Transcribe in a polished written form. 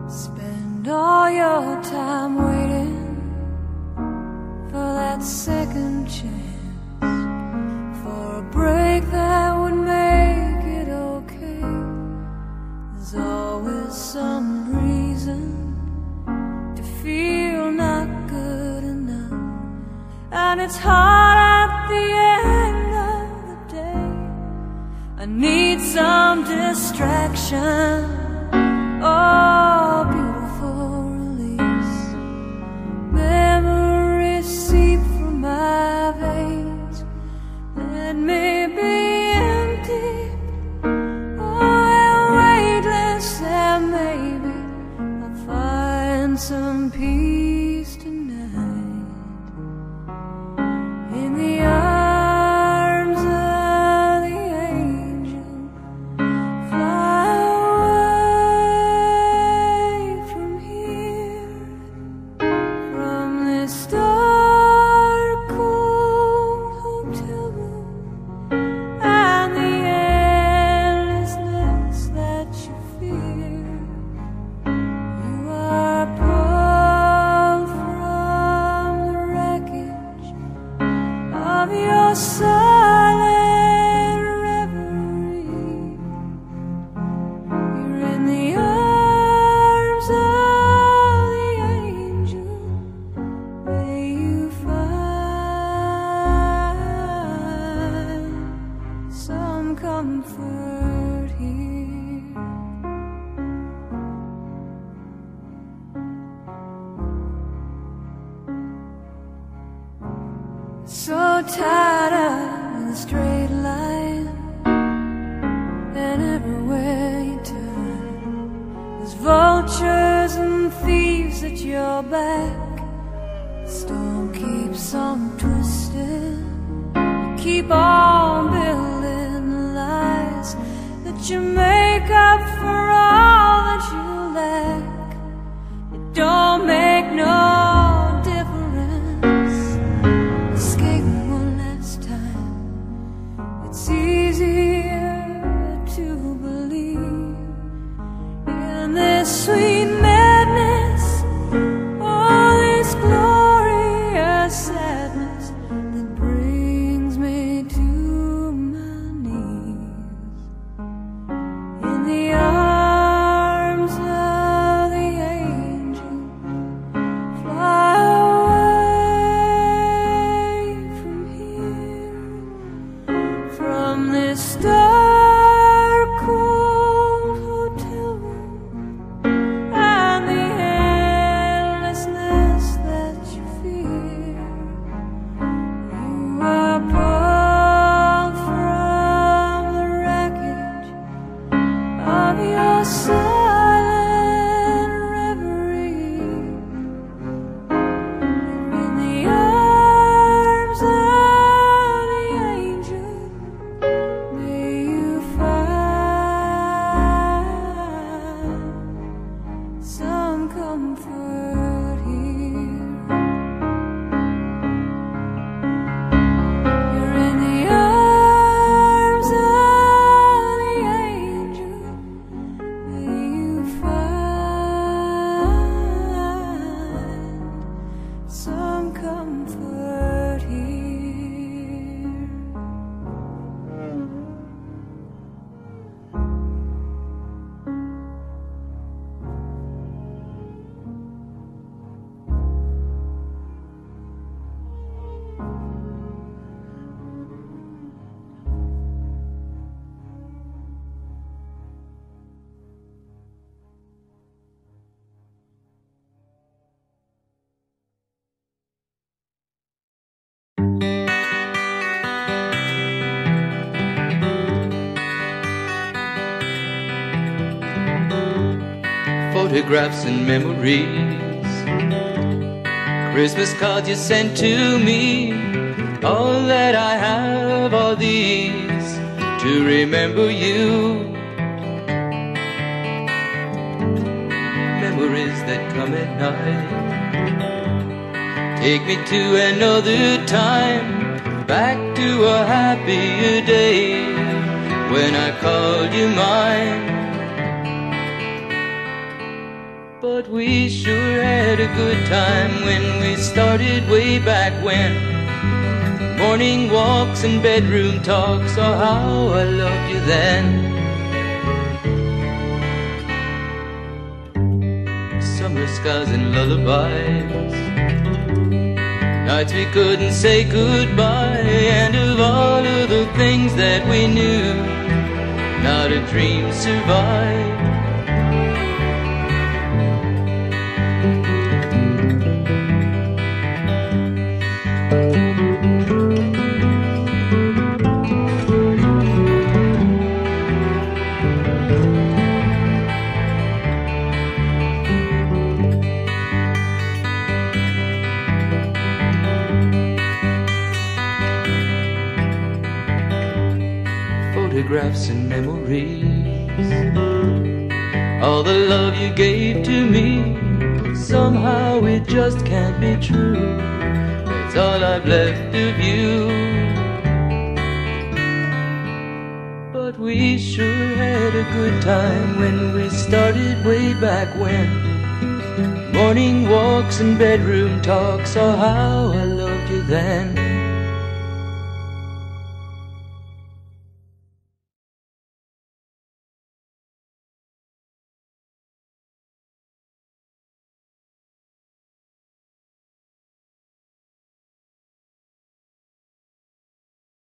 Spend all your time waiting for that second chance, for a break that would make it okay. There's always some reason to feel not good enough, and it's hard at the end of the day. I need some distraction. Oh, beautiful release. Memories seep from my veins. Let me be empty. Oh, weightless, and maybe I'll find some peace tonight in the arms of the angel. Fly away from here, from this dark, cold hotel room, and the endlessness that you fear. You are pulled from the wreckage of your silent reverie. You're in the arms of the angel. May you find some comfort here. So tired of the straight line, and everywhere you turn, there's vultures and thieves at your back. The storm keeps on twisting. You keep on building the lies that you make up for all that you lack. It don't make no difference. Escape one last time. It's easier to believe in this sweet madness, all this glorious sadness that brings me to my knees. In the arms of the angel, fly away from here, from this dark, cold hotel room, and the endlessness that you fear. You are pulled from the wreckage of your silent reverie. You're in the arms of the angel. May you find some comfort here. You're in the arms of the angel. May you find some comfort here. Photographs and memories, Christmas cards you sent to me. All that I have are these to remember you. Memories that come at night take me to another time, back to a happier day when I called you mine. But we sure had a good time when we started way back when. Morning walks and bedroom talks, oh how I loved you then. Summer skies and lullabies, nights we couldn't say goodbye, and of all of the things that we knew, not a dream survived. Photographs and memories, all the love you gave to me, somehow it just can't be true. That's all I've left of you. But we sure had a good time when we started way back when. Morning walks and bedroom talks, oh how I loved you then.